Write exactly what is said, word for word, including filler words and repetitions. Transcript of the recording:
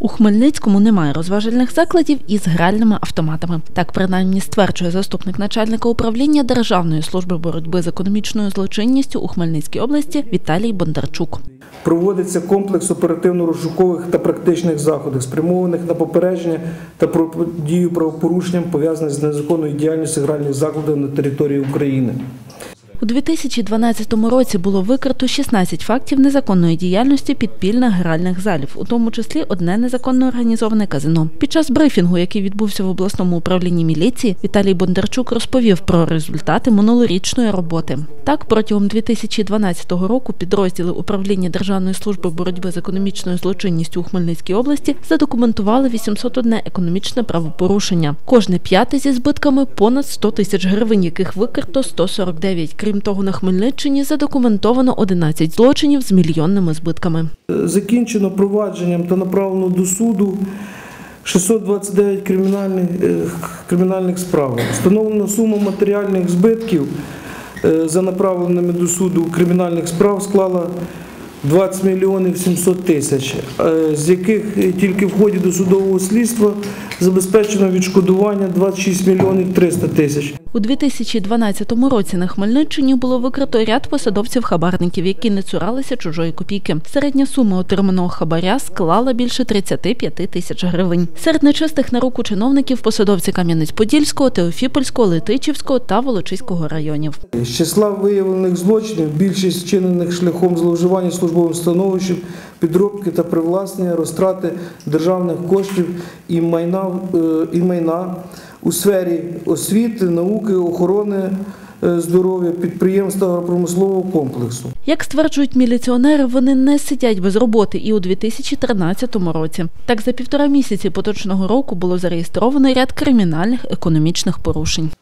У Хмельницькому немає розважальних закладів із гральними автоматами. Так, принаймні, стверджує заступник начальника управління Державної служби боротьби з економічною злочинністю у Хмельницькій області Віталій Бондарчук. Проводиться комплекс оперативно-розшукових та практичних заходів, спрямованих на попередження та протидію правопорушенням, пов'язаних з незаконною діяльністю гральних закладів на території України. У дві тисячі дванадцятому році було викрито шістнадцять фактів незаконної діяльності підпільних гральних залів, у тому числі одне незаконно організоване казино. Під час брифінгу, який відбувся в обласному управлінні міліції, Віталій Бондарчук розповів про результати минулорічної роботи. Так, протягом дві тисячі дванадцятого року підрозділи управління Державної служби боротьби з економічною злочинністю у Хмельницькій області задокументували вісімсот одне економічне правопорушення. Кожне п'яте зі збитками понад сто тисяч гривень, яких викрито сто сорок дев'ять. Крім того, на Хмельниччині задокументовано одинадцять злочинів з мільйонними збитками. Закінчено провадженням та направлено до суду шістсот двадцять дев'ять кримінальних, кримінальних справ. Встановлено сума матеріальних збитків за направленими до суду кримінальних справ склала двадцять мільйонів сімсот тисяч, з яких тільки в ході досудового слідства забезпечено відшкодування двадцять шість мільйонів триста тисяч. У дві тисячі дванадцятому році на Хмельниччині було викрито ряд посадовців-хабарників, які не цуралися чужої копійки. Середня сума отриманого хабаря склала більше тридцяти п'яти тисяч гривень. Серед нечистих на руку чиновників посадовці Кам'янець-Подільського, Теофіпольського, Летичівського та Волочиського районів. З числа виявлених злочинів більшість вчинених шляхом зловживання службовим становищем, підробки та привласнення, розтрати державних коштів і майна, і майна у сфері освіти, науки, охорони здоров'я, підприємств та промислового комплексу. Як стверджують міліціонери, вони не сидять без роботи і у дві тисячі тринадцятому році. Так, за півтора місяці поточного року було зареєстровано ряд кримінальних економічних порушень.